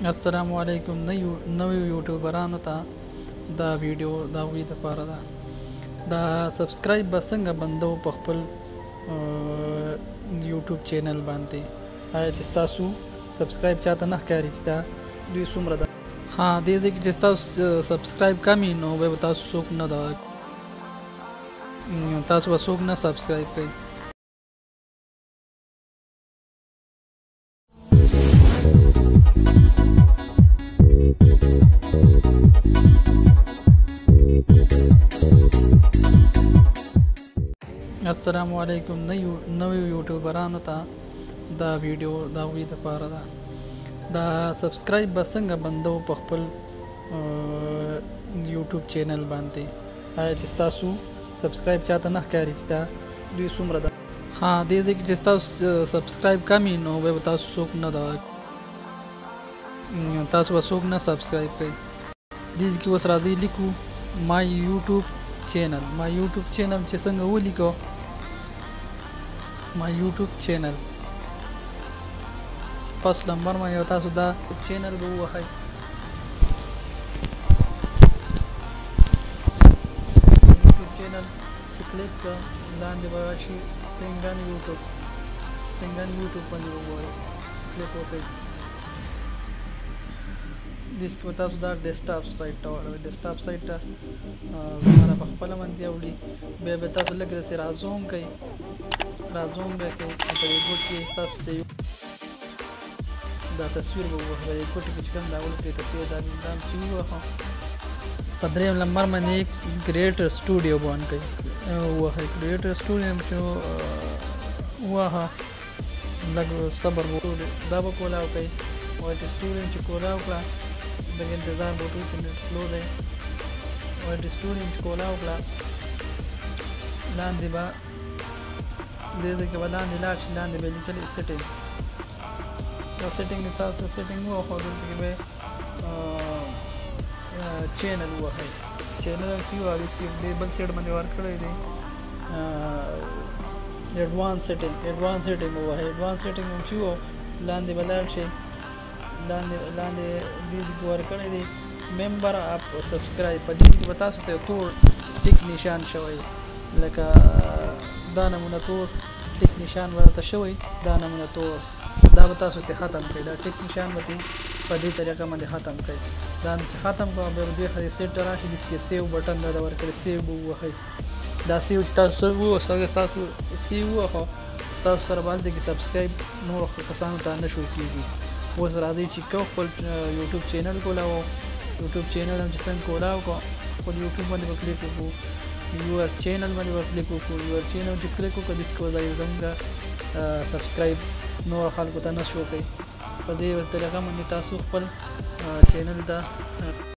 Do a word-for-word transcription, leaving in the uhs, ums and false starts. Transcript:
السلام علیکم نوی یوټیوبرانو ته دا ویډیو دا وی د پاره ده دا سبسکرایب به څنګه بندو په خپل یوټیوب چینل باندې آیا چې تاسو سبسکرایب چاته نه ښکاري چې دا دوی څومره ده ها دې ځکه چې تاسو سبسکرایب کمی نو به تاسو څوک نه دا تاسو به څوک نه سبسکرایب کوي السلام علیکم نوی یوټیوبرانو ته دا ویډیو دا وی د پاره ده دا سبسکرایب به څنګه بندو په خپل یوټیوب چینل باندې آیا چې تاسو سبسکرایب چاته نه ښکاري چې دا دوی څومره ده ها دې ځکه چې تاسو سبسکرایب کمی نو به تاسو څوک نه دا تاسو به څوک نه سبسکرایب کوي دې کې اوس راځي لیکو مای یوټیوب چینل ما یوټیوب چینل چې څنګه ولیکو ما یوټیوب چینل پس نمبر ما یو تاسو دا چینل به ووهئ یوټیوب چینل چې کلیک کړه لاندې به راشي سنګن یوټیوب سنګن یوټیوب باندې وګورئ کلیک وکړئ دیس کې تاسو دا ډیسکټاپ سایت ته واړوئ ډیسکټاپ سایت ته زموږ په خپله باندې اوړي بیا به تاسو لږ داسې رازوم کوئ رازوم به کوئ په یو ګوټ کې تاسو ته دا تصویر به ووهئ یو ګوټ کې چې کوم راول کړئ تصویر دا دا چې ووهه په درېیم نمبر باندې کریټر سټوډیو باندې کوئ ووهئ کریټر سټوډیو چې ووهه لږ صبر وکړئ دا به کولاو کوئ وایټ سټوډیو چې کولاو کړه د انتظار بوټو چې نت سلو دی وایټ سټوډیو چې کولاو کړه لاندې به دې ځای کې به لاندې لاړ شي لاندې به لیکلي سیټینګ دا سیټینګ تاسو سیټینګ ووهئ دلته کې به چینل ووهئ چینل چې وایي چې دې بل سیټ باندې ورکړی دی ایډوانس سیټینګ ایډوانس سیټینګ ووهئ ایډوانس سیټینګ چې وو لاندې به لاړ شي لاندې لاندې دې ځکه ورکړی دی ممبر اپ سبسکرایب په دې کې به تاسو ته تور ټیک نشان شوی لکه دا نمونه تور ټیک نشان ورته شوی دا نمونه تور دا به تاسو ته ختم کړئ دا ټیک نشان به په دې طریقه باندې ختم کړئ دا چې ختم کړو بیا به دې خرې سیټ ته راشي دې کې سیو بټن دا ورکړئ سیو به ووهئ دا سیو تاسو ووهئ تاسو سیو ووهئ تاسو سره باندې کې سبسکرایب نور کسانو ته نه شو کېږي اوس راځئ چې کوم خپل یوټیوب چینل کولاو یوټیوب چینل هم چې څنګه کولاو کو خپل یوټیوب باندې به کلیک وکړو یور چینل باندې به کلیک وکړو یور چینل چې کلیک وکړو دې کې ځای زموږ سبسکرایب نور خلکو ته نه شو کوي په دې طریقه باندې تاسو خپل چینل ته